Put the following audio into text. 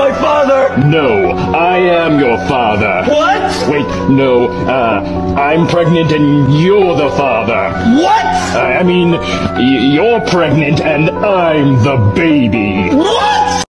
my father! No, I am your father. What? Wait, no, I'm pregnant and you're the father. What? I mean, you're pregnant and I'm the baby. What?